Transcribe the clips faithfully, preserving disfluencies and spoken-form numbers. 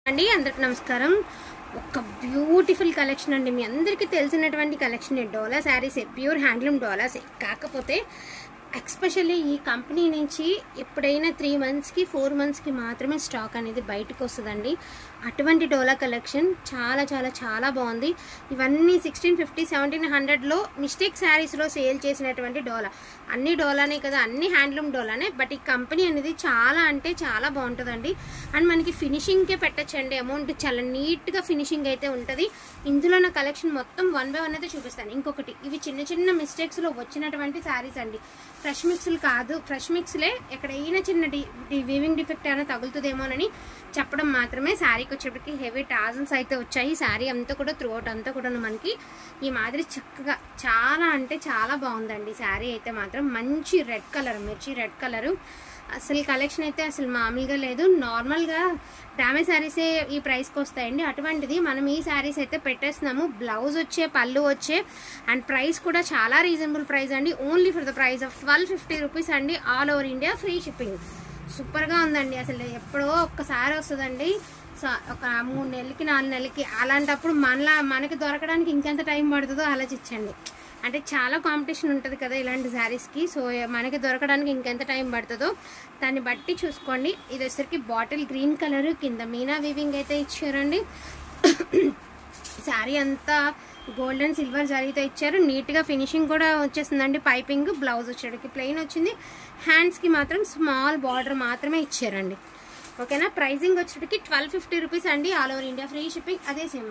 అండి అందరికి నమస్కారం. ఒక బ్యూటిఫుల్ కలెక్షన్ అండి, మీ అందరికీ తెలిసినటువంటి collection Dola saris, pure handloom Dolas. కాకపోతే ఎక్స్పెషల్లీ ఈ కంపెనీ నుంచి ఎప్పుడైనా త్రీ మంత్స్కి ఫోర్ మంత్స్కి మాత్రమే స్టాక్ అనేది బయటకు వస్తుందండి. అటువంటి డోలా కలెక్షన్ చాలా చాలా చాలా బాగుంది. ఇవన్నీ సిక్స్టీన్ ఫిఫ్టీ సెవెంటీన్ హండ్రెడ్లో మిస్టేక్ శారీస్లో సేల్ చేసినటువంటి డోలా. అన్ని డోలానే కదా, అన్ని హ్యాండ్లూమ్ డోలానే. బట్ ఈ కంపెనీ అనేది చాలా అంటే చాలా బాగుంటుందండి. అండ్ మనకి ఫినిషింగ్కే పెట్టచ్చండి. అమౌంట్ చాలా నీట్గా ఫినిషింగ్ అయితే ఉంటుంది. ఇందులో నా కలెక్షన్ మొత్తం వన్ బై వన్ అయితే చూపిస్తాను. ఇంకొకటి, ఇవి చిన్న చిన్న మిస్టేక్స్లో వచ్చినటువంటి శారీస్ అండి, ఫ్రెష్ మిక్స్లు కాదు. ఫ్రెష్ మిక్స్లే ఎక్కడైనా చిన్న డి వీవింగ్ డిఫెక్ట్ అయినా తగులుతుందేమోనని చెప్పడం మాత్రమే. శారీకి వచ్చేప్పటికి హెవీ టాజల్స్ అయితే వచ్చాయి. శారీ అంతా కూడా త్రూఅవుట్ అంతా కూడా మనకి ఈ మాదిరి చక్కగా చాలా అంటే చాలా బాగుందండి. శారీ అయితే మాత్రం మంచి రెడ్ కలర్, మిర్చి రెడ్ కలరు. అసలు కలెక్షన్ అయితే అసలు మామూలుగా లేదు. నార్మల్గా డ్యామేజ్ శారీసే ఈ ప్రైస్కి వస్తాయండి. అటువంటిది మనం ఈ శారీస్ అయితే పెట్టేస్తున్నాము. బ్లౌజ్ వచ్చే, పళ్ళు వచ్చే, అండ్ ప్రైస్ కూడా చాలా రీజనబుల్ ప్రైస్ అండి. Only for the price of twelve fifty rupees అండి. All over India free shipping. సూపర్గా ఉందండి. అసలు ఎప్పుడో ఒక్కసారి వస్తుందండి, ఒక మూడు నెలలకి నాలుగు నెలలకి. అలాంటప్పుడు మనలా మనకి దొరకడానికి ఇంకెంత టైం పడుతుందో ఆలోచించండి. అంటే చాలా కాంపిటీషన్ ఉంటుంది కదా ఇలాంటి శారీస్కి. సో మనకి దొరకడానికి ఇంకెంత టైం పడుతుందో దాన్ని బట్టి చూసుకోండి. ఇది వచ్చేసరికి బాటిల్ గ్రీన్ కలర్, కింద మీనా వీవింగ్ అయితే ఇచ్చారండి. శారీ అంతా గోల్డ్ అండ్ సిల్వర్ జరీతో ఇచ్చారు. నీట్గా ఫినిషింగ్ కూడా వచ్చేసిందండి. పైపింగ్, బ్లౌజ్ వచ్చేటికి ప్లెయిన్ వచ్చింది. హ్యాండ్స్కి మాత్రం స్మాల్ బార్డర్ మాత్రమే ఇచ్చారండి. ఓకేనా. ప్రైజింగ్ వచ్చేటికి ట్వెల్వ్ ఫిఫ్టీ రూపీస్ అండి. All over India free shipping. అదే సేమ్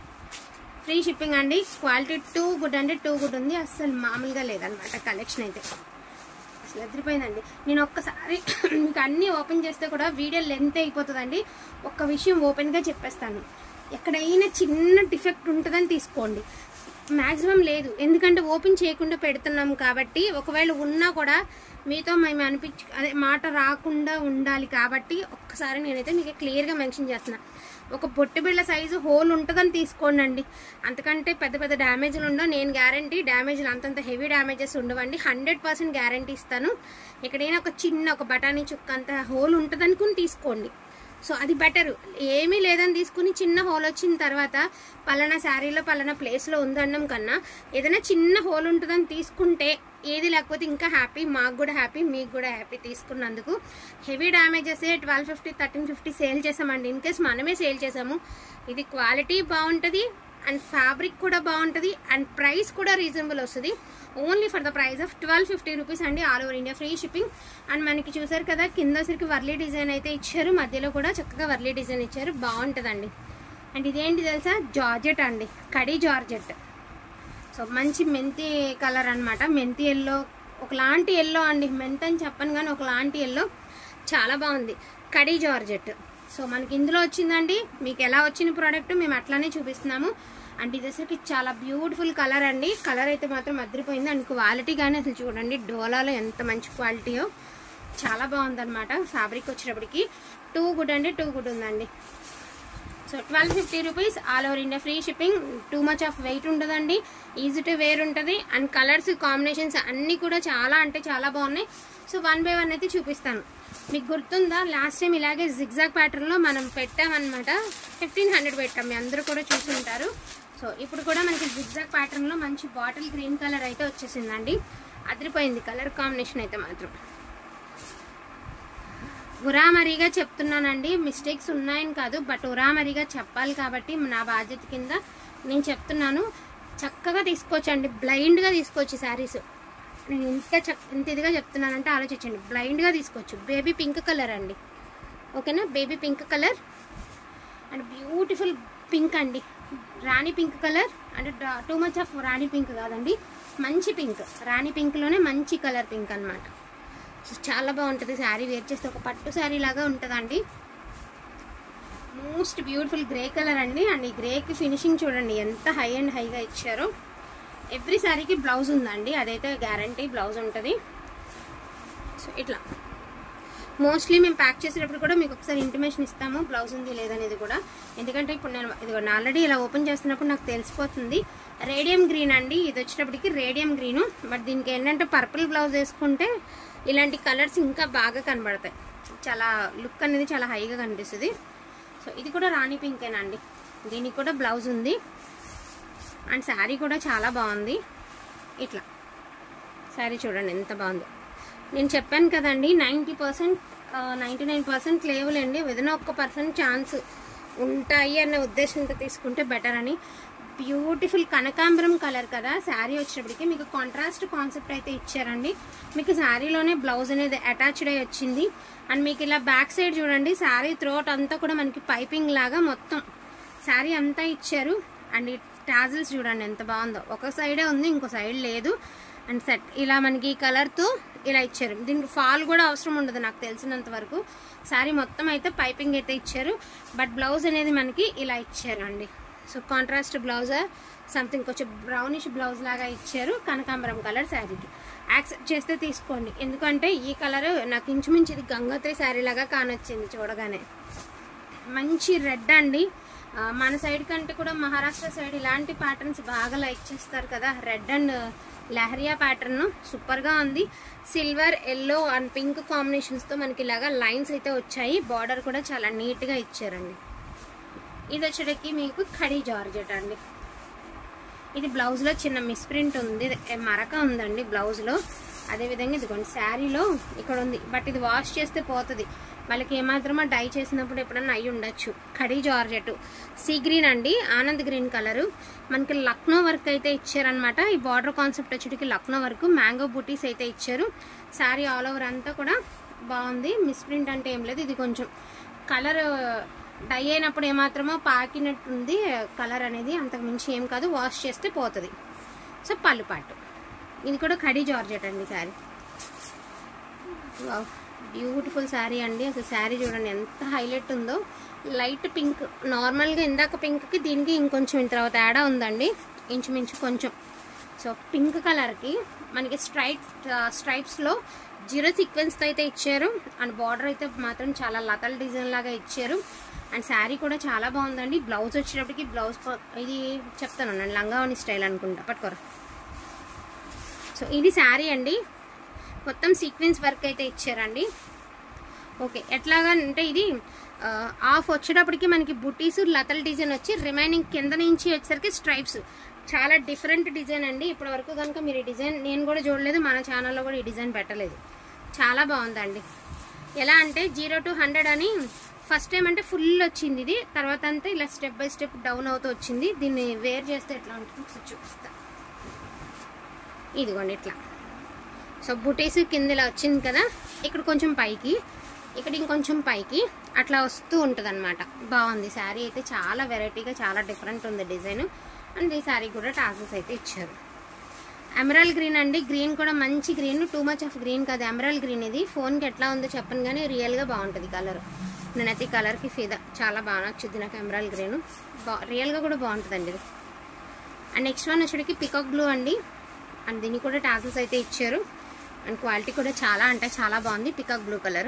ఫ్రీ షిప్పింగ్ అండి. క్వాలిటీ టూ గుడ్ అంటే టూ గుడ్ ఉంది. అస్సలు మామూలుగా లేదనమాట కలెక్షన్ అయితే. అసలు ఎదిరిపోయిందండి. నేను ఒక్కసారి మీకు అన్నీ ఓపెన్ చేస్తే కూడా వీడియో లెంత్ అయిపోతుందండి. ఒక్క విషయం ఓపెన్గా చెప్పేస్తాను, ఎక్కడైనా చిన్న డిఫెక్ట్ ఉంటుందని తీసుకోండి. మ్యాక్సిమం లేదు, ఎందుకంటే ఓపెన్ చేయకుండా పెడుతున్నాం కాబట్టి. ఒకవేళ ఉన్నా కూడా మీతో మేము అనిపించు అదే మాట రాకుండా ఉండాలి కాబట్టి ఒక్కసారి నేనైతే మీకు క్లియర్గా మెన్షన్ చేస్తున్నా. ఒక బొట్టు బిళ్ళ సైజు హోల్ ఉంటుందని తీసుకోండి అండి. అంతకంటే పెద్ద పెద్ద డ్యామేజ్లు ఉండవు. నేను గ్యారంటీ డ్యామేజ్లు అంతంత హెవీ డ్యామేజెస్ ఉండవండి. హండ్రెడ్ పర్సెంట్ గ్యారంటీ ఇస్తాను. ఎక్కడైనా ఒక చిన్న ఒక బఠానీ చుక్క అంత హోల్ ఉంటుంది అనుకుని తీసుకోండి. సో అది బెటరు. ఏమీ లేదని తీసుకుని చిన్న హోల్ వచ్చిన తర్వాత పలానా శారీలో పలానా ప్లేస్లో ఉందన్నం కన్నా ఏదైనా చిన్న హోల్ ఉంటుందని తీసుకుంటే ఏది లేకపోతే ఇంకా హ్యాపీ, మాకు కూడా హ్యాపీ, మీకు కూడా హ్యాపీ తీసుకున్నందుకు. Heavy damages twelve fifty thirteen fifty sale చేసామండి. ఇన్ కేస్ మనమే సేల్ చేసాము. ఇది క్వాలిటీ బాగుంటుంది, అండ్ ఫ్యాబ్రిక్ కూడా బాగుంటుంది, అండ్ ప్రైస్ కూడా రీజనబుల్ వస్తుంది. Only for the price of twelve fifty rupees అండి. All over India free shipping. And మనకి చూసారు కదా, కింద సరికి వర్లీ డిజైన్ అయితే ఇచ్చారు, మధ్యలో కూడా చక్కగా వర్లీ డిజైన్ ఇచ్చారు. బాగుంటుందండి. అండ్ ఇదేంటి తెలుసా, జార్జెట్ అండి, కడీ జార్జెట్. సో మంచి మెంతి కలర్ అనమాట. మెంతి ఎల్లో, ఒకలాంటి ఎల్లో అండి. మెంతి అని చెప్పను కానీ ఒకలాంటి ఎల్లో, చాలా బాగుంది. కడీ జార్జెట్. సో మనకి ఇందులో వచ్చిందండి. మీకు ఎలా వచ్చిన ప్రోడక్ట్ మేము అట్లానే చూపిస్తున్నాము. అండ్ ఇది అసలు చాలా బ్యూటిఫుల్ కలర్ అండి. కలర్ అయితే మాత్రం అదిరిపోయింది. అండ్ క్వాలిటీ కానీ అసలు చూడండి, డోలాలో ఎంత మంచి క్వాలిటీయో, చాలా బాగుందన్నమాట. ఫ్యాబ్రిక్ వచ్చేటప్పటికి టూ గుడ్ అండి, టూ గుడ్ ఉందండి. So twelve fifty rupees, all over India free shipping. Too much of weight ఉండదండి, ఈజీ టు వేర్ ఉంటుంది. అండ్ కలర్స్ కాంబినేషన్స్ అన్నీ కూడా చాలా అంటే చాలా బాగున్నాయి. సో వన్ బై వన్ అయితే చూపిస్తాను. మీకు గుర్తుందా, లాస్ట్ టైం ఇలాగే జిగ్జాగ్ ప్యాటర్న్లో మనం పెట్టామన్నమాట. ఫిఫ్టీన్ హండ్రెడ్ పెట్టాం, మీ అందరూ కూడా చూసి ఉంటారు. సో ఇప్పుడు కూడా మనకి జిగ్జాగ్ ప్యాటర్న్లో మంచి బాటిల్ గ్రీన్ కలర్ అయితే వచ్చేసిందండి. అదిరిపోయింది కలర్ కాంబినేషన్ అయితే మాత్రం. ఉరామరిగా చెప్తున్నానండి, మిస్టేక్స్ ఉన్నాయని కాదు, బట్ ఉరామరిగా చెప్పాలి కాబట్టి నా బాధ్యత కింద నేను చెప్తున్నాను. చక్కగా తీసుకోవచ్చండి, బ్లైండ్గా తీసుకోవచ్చు శారీస్. నేను ఇంత చ ఇంత ఇదిగా చెప్తున్నానంటే ఆలోచించండి. బ్లైండ్గా తీసుకోవచ్చు. బేబీ పింక్ కలర్ అండి, ఓకేనా. Baby pink colour and beautiful pink అండి, రాణి పింక్ కలర్. అంటే టూ మచ్ ఆఫ్ రాణి పింక్ కాదండి, మంచి పింక్. రాణి పింక్లోనే మంచి కలర్ పింక్ అనమాట. సో చాలా బాగుంటుంది శారీ వేర్ చేస్తే, ఒక పట్టు శారీ లాగా ఉంటుందండి. మోస్ట్ బ్యూటిఫుల్ గ్రే కలర్ అండి. అండ్ ఈ గ్రేకి ఫినిషింగ్ చూడండి ఎంత హై అండ్ హైగా ఇచ్చారో. ఎవ్రీ శారీకి బ్లౌజ్ ఉందండి, అదైతే గ్యారంటీ బ్లౌజ్ ఉంటుంది. సో ఇట్లా మోస్ట్లీ మేము ప్యాక్ చేసేటప్పుడు కూడా మీకు ఒకసారి ఇంటిమేషన్ ఇస్తాము, బ్లౌజ్ ఉంది లేదనేది కూడా. ఎందుకంటే ఇప్పుడు నేను ఇది ఆల్రెడీ ఇలా ఓపెన్ చేస్తున్నప్పుడు నాకు తెలిసిపోతుంది. రేడియం గ్రీన్ అండి, ఇది వచ్చేటప్పటికి రేడియం గ్రీను. బట్ దీనికి ఏంటంటే పర్పుల్ బ్లౌజ్ వేసుకుంటే ఇలాంటి కలర్స్ ఇంకా బాగా కనబడతాయి. చాలా లుక్ అనేది చాలా హైగా కనిపిస్తుంది. సో ఇది కూడా రాణి పింకేనండి, దీనికి కూడా బ్లౌజ్ ఉంది అండ్ శారీ కూడా చాలా బాగుంది. ఇట్లా శారీ చూడండి ఎంత బాగుందో. నేను చెప్పాను కదండి ninety percent ninety nine percent లేవులేండి, ఏదైనా ఒక్క పర్సెంట్ ఛాన్స్ ఉంటాయి అనే ఉద్దేశంతో తీసుకుంటే బెటర్ అని. బ్యూటిఫుల్ కనకాంబరం కలర్ కదా శారీ వచ్చేటప్పటికి, మీకు కాంట్రాస్ట్ కాన్సెప్ట్ అయితే ఇచ్చారండి. మీకు శారీలోనే బ్లౌజ్ అనేది అటాచ్డ్ అయ్యి వచ్చింది. అండ్ మీకు ఇలా బ్యాక్ సైడ్ చూడండి, శారీ త్రోట్ అంతా కూడా మనకి పైపింగ్ లాగా మొత్తం శారీ అంతా ఇచ్చారు. అండ్ ఈ టాజిల్స్ చూడండి ఎంత బాగుందో, ఒక సైడే ఉంది ఇంకో సైడ్ లేదు. అండ్ సెట్ ఇలా మనకి ఈ కలర్తో ఇలా ఇచ్చారు. దీనికి ఫాల్ కూడా అవసరం ఉండదు నాకు తెలిసినంత వరకు. శారీ మొత్తం అయితే పైపింగ్ అయితే ఇచ్చారు, బట్ బ్లౌజ్ అనేది మనకి ఇలా ఇచ్చారు అండి. సో కాంట్రాస్ట్ బ్లౌజ్ సంథింగ్ కొంచెం బ్రౌనిష్ బ్లౌజ్ లాగా ఇచ్చారు కనకాంబరం కలర్ శారీకి. యాక్సెప్ట్ చేస్తే తీసుకోండి, ఎందుకంటే ఈ కలర్ నాకు ఇంచుమించి ఇది గంగోత్రి శారీ లాగా కానొచ్చింది చూడగానే. మంచి రెడ్ అండి, మన సైడ్ కంటే కూడా మహారాష్ట్ర సైడ్ ఇలాంటి ప్యాటర్న్స్ బాగా లైక్ చేస్తారు కదా. రెడ్ అండ్ లహరియా ప్యాటర్న్ సూపర్గా ఉంది. సిల్వర్, ఎల్లో అండ్ పింక్ కాంబినేషన్స్తో మనకి ఇలాగా లైన్స్ అయితే వచ్చాయి. బార్డర్ కూడా చాలా నీట్గా ఇచ్చారండి. ఇది వచ్చేటకి మీకు ఖడీ జార్జెట్ అండి. ఇది బ్లౌజ్లో చిన్న మిస్ప్రింట్ ఉంది, మరక ఉందండి బ్లౌజ్లో. అదేవిధంగా ఇదిగోండి శారీలో ఇక్కడ ఉంది, బట్ ఇది వాష్ చేస్తే పోతుంది. వాళ్ళకి ఏమాత్రమో డై చేసినప్పుడు ఎప్పుడన్నా అయ్యి ఉండొచ్చు. ఖడీ జార్జెట్ సీ గ్రీన్ అండి, ఆనంద్ గ్రీన్ కలరు. మనకి లక్నో వర్క్ అయితే ఇచ్చారనమాట. ఈ బార్డర్ కాన్సెప్ట్ వచ్చేటికి లక్నో వర్క్, మ్యాంగో బూటీస్ అయితే ఇచ్చారు. శారీ ఆల్ ఓవర్ అంతా కూడా బాగుంది. మిస్ప్రింట్ అంటే ఏం లేదు, ఇది కొంచెం కలర్ డై అయినప్పుడు ఏమాత్రమో పాకినట్టుంది కలర్ అనేది, అంతకు మించి ఏం కాదు, వాష్ చేస్తే పోతుంది. సో పళ్ళు పాటు ఇది కూడా ఖడీ జార్జెట్ అండి శారీ. బ్యూటిఫుల్ శారీ అండి. అసలు శారీ చూడండి ఎంత హైలైట్ ఉందో. లైట్ పింక్, నార్మల్గా ఇందాక పింక్కి దీనికి ఇంకొంచెం ఇంత తర్వాత తేడా ఉందండి ఇంచుమించు కొంచెం. సో పింక్ కలర్కి మనకి స్ట్రైప్ స్ట్రైప్స్లో జీరో సీక్వెన్స్తో అయితే ఇచ్చారు. అండ్ బార్డర్ అయితే మాత్రం చాలా లతల్ డిజైన్ లాగా ఇచ్చారు. అండ్ శారీ కూడా చాలా బాగుందండి. బ్లౌజ్ వచ్చేటప్పటికి బ్లౌజ్ ఇది చెప్తాను అండి, లంగావని స్టైల్ అనుకుంటా, పట్టుకోరా. సో ఇది శారీ అండి, మొత్తం సీక్వెన్స్ వర్క్ అయితే ఇచ్చారండి. ఓకే, ఎట్లాగా అంటే ఇది ఆఫ్ వచ్చేటప్పటికి మనకి బుటీస్ లతల్ డిజైన్ వచ్చి, రిమైనింగ్ కింద నుంచి వచ్చేసరికి స్ట్రైప్స్. చాలా డిఫరెంట్ డిజైన్ అండి. ఇప్పటి వరకు కనుక మీరు ఈ డిజైన్ నేను కూడా చూడలేదు, మన ఛానల్లో కూడా ఈ డిజైన్ పెట్టలేదు. చాలా బాగుందండి. ఎలా అంటే జీరో టు హండ్రెడ్ అని ఫస్ట్ టైం అంటే ఫుల్ వచ్చింది ఇది, తర్వాత అంతా ఇలా స్టెప్ బై స్టెప్ డౌన్ అవుతూ వచ్చింది. దీన్ని వేర్ చేస్తే ఎట్లా ఉంటుంది చూపిస్తా. ఇదిగోండి ఇట్లా. సో బుటీస్ కింద ఇలా వచ్చింది కదా, ఇక్కడ కొంచెం పైకి, ఇక్కడ ఇంకొంచెం పైకి అట్లా వస్తూ ఉంటుంది అనమాట. బాగుంది శారీ అయితే, చాలా వెరైటీగా చాలా డిఫరెంట్ ఉంది డిజైన్. అండ్ ఈ శారీ కూడా టాజల్స్ అయితే ఇచ్చారు. ఎమరాల్డ్ గ్రీన్ అండి, గ్రీన్ కూడా మంచి green, too much of green కాదు, ఎమరాల్డ్ గ్రీన్. ఇది ఫోన్కి ఎట్లా ఉందో చెప్పను కానీ రియల్గా బాగుంటుంది కలర్. నేనైతే ఈ కలర్కి ఫిదా, చాలా బాగా నచ్చుద్ది నాకు ఎమరాల్డ్ గ్రీన్. బా రియల్గా కూడా బాగుంటుందండి ఇది. అండ్ నెక్స్ట్ వన్ వచ్చేటికి పికాక్ బ్లూ అండి. అండ్ దీనికి కూడా టాజల్స్ అయితే ఇచ్చారు. అండ్ క్వాలిటీ కూడా చాలా అంటే చాలా బాగుంది. Peacock blue colour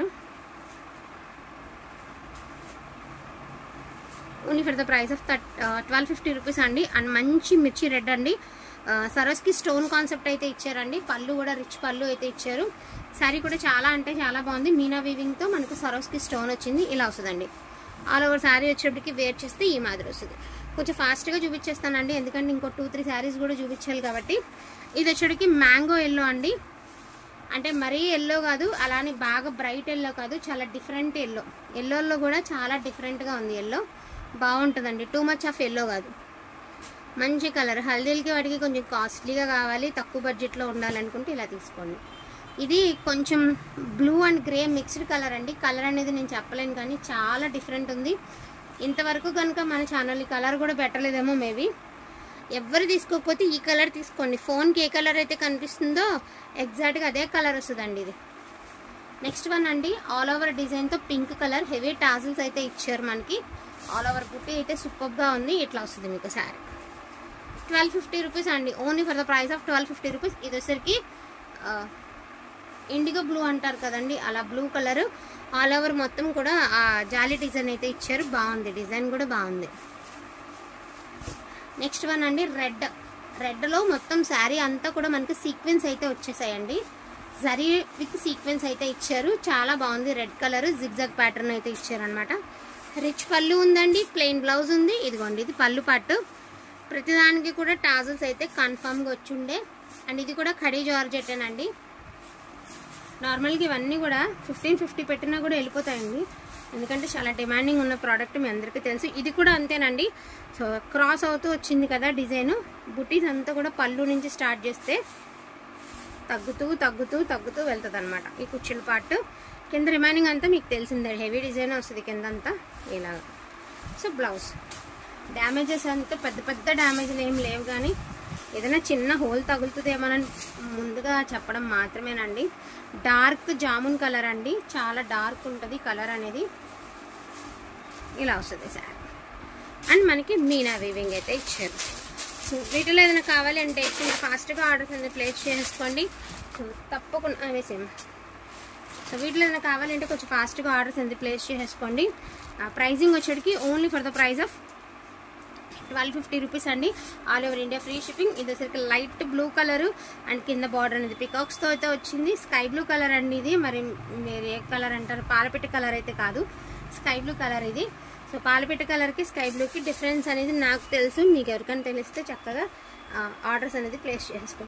only for the price of థర్ట్ ట్వెల్వ్ ఫిఫ్టీ రూపీస్ అండి. అండ్ మంచి మిర్చి రెడ్ అండి, సరోస్కి స్టోన్ కాన్సెప్ట్ అయితే ఇచ్చారండి. పళ్ళు కూడా రిచ్ పళ్ళు అయితే ఇచ్చారు. శారీ కూడా చాలా అంటే చాలా బాగుంది. మీనా వీవింగ్తో మనకు సరోస్కి స్టోన్ వచ్చింది, ఇలా వస్తుందండి. ఆల్ ఓవర్ శారీ వచ్చేటప్పటికి వేర్ చేస్తే ఈ మాదిరి వస్తుంది. కొంచెం ఫాస్ట్గా చూపించేస్తానండి, ఎందుకంటే ఇంకో టూ త్రీ శారీస్ కూడా చూపించాలి కాబట్టి. ఇది వచ్చేటికి మ్యాంగో ఎల్లో అండి, అంటే మరీ ఎల్లో కాదు, అలానే బాగా బ్రైట్ ఎల్లో కాదు, చాలా డిఫరెంట్ ఎల్లో. ఎల్లోలో కూడా చాలా డిఫరెంట్గా ఉంది ఎల్లో, బాగుంటుందండి. టూ మచ్ ఆఫ్ ఎల్లో కాదు, మంచి కలర్. హల్దీలకి వాటికి కొంచెం కాస్ట్లీగా కావాలి, తక్కువ బడ్జెట్లో ఉండాలనుకుంటే ఇలా తీసుకోండి. ఇది కొంచెం blue and grey mixed colour అండి. కలర్ అనేది నేను చెప్పలేను కానీ చాలా డిఫరెంట్ ఉంది. ఇంతవరకు కనుక మన ఛానల్ ఈ కలర్ కూడా పెట్టలేదేమో మేబీ. ఎవరు తీసుకోకపోతే ఈ కలర్ తీసుకోండి. ఫోన్కి ఏ కలర్ అయితే కనిపిస్తుందో ఎగ్జాక్ట్గా అదే కలర్ వస్తుందండి ఇది. నెక్స్ట్ వన్ అండి, ఆల్ ఓవర్ డిజైన్తో పింక్ కలర్, హెవీ టాజిల్స్ అయితే ఇచ్చారు మనకి. ఆల్ ఓవర్ బుట్టి అయితే సూపర్గా ఉంది. ఇట్లా వస్తుంది మీకు శారీ. ట్వెల్వ్ ఫిఫ్టీ రూపీస్ అండి, only for the price of twelve fifty rupees. ఇది వచ్చరికి ఇండిగో బ్లూ అంటారు కదండి, అలా బ్లూ కలర్ ఆల్ ఓవర్ మొత్తం కూడా ఆ జాలీ డిజైన్ అయితే ఇచ్చారు. బాగుంది, డిజైన్ కూడా బాగుంది. నెక్స్ట్ వన్ అండి రెడ్. రెడ్లో మొత్తం శారీ అంతా కూడా మనకి సీక్వెన్స్ అయితే వచ్చేసాయండి. జరీ విత్ సీక్వెన్స్ అయితే ఇచ్చారు, చాలా బాగుంది. రెడ్ కలర్ జిగ్జాగ్ ప్యాటర్న్ అయితే ఇచ్చారనమాట. రిచ్ పళ్ళు ఉందండి, ప్లెయిన్ బ్లౌజ్ ఉంది. ఇదిగోండి ఇది పళ్ళు పట్టు. ప్రతిదానికి కూడా టాజల్స్ అయితే కన్ఫామ్గా వచ్చుండే. అండ్ ఇది కూడా ఖడీ జార్జెట్టేనండి. నార్మల్గా ఇవన్నీ కూడా ఫిఫ్టీన్ ఫిఫ్టీ పెట్టినా కూడా వెళ్ళిపోతాయండి, ఎందుకంటే చాలా డిమాండింగ్ ఉన్న ప్రోడక్ట్ మీ అందరికీ తెలుసు. ఇది కూడా అంతేనండి. సో క్రాస్ అవుతూ వచ్చింది కదా డిజైన్. బుటీస్ అంతా కూడా పళ్ళు నుంచి స్టార్ట్ చేస్తే తగ్గుతూ తగ్గుతూ తగ్గుతూ వెళ్తుంది అనమాట ఈ కుచ్చుల పార్ట్. కింద రిమైనింగ్ అంతా మీకు తెలిసిందే, హెవీ డిజైన్ వస్తుంది కింద అంతా ఇలాగా. సో బ్లౌజ్ డ్యామేజెస్ అంతా పెద్ద పెద్ద డ్యామేజ్లు ఏం లేవు, కానీ ఏదైనా చిన్న హోల్ తగులుతుందేమోనని ముందుగా చెప్పడం మాత్రమేనండి. డార్క్ జామున్ కలర్ అండి, చాలా డార్క్ ఉంటుంది కలర్ అనేది. ఇలా వస్తుంది సార్. అండ్ మనకి మీనా వీవింగ్ అయితే ఇచ్చారు. సో వీటిలో ఏదైనా కావాలి అంటే మీరు ఫాస్ట్గా ఆర్డర్స్ అనేది ప్లేస్ చేసుకోండి. సో తప్పకుండా వేసేమా. సో వీటిలో ఏదైనా కావాలంటే కొంచెం ఫాస్ట్గా ఆర్డర్స్ అనేది ప్లేస్ చేసుకోండి. ప్రైజింగ్ వచ్చేటికి only for the price of twelve fifty rupees అండి. All over India free shipping. ఇది వచ్చరికి లైట్ బ్లూ కలర్ అండ్ కింద బార్డర్ అనేది పికాక్స్తో అయితే వచ్చింది. స్కై బ్లూ కలర్ అండి ఇది. మరి మీరు ఏ కలర్ అంటారు, పాలపిట్ట కలర్ అయితే కాదు, స్కై బ్లూ కలర్ ఇది. సో పాలపిట్ట కలర్కి స్కై బ్లూకి డిఫరెన్స్ అనేది నాకు తెలుసు, మీకు ఎవరికైనా తెలిస్తే చక్కగా ఆర్డర్స్ అనేది ప్లేస్ చేసుకోండి.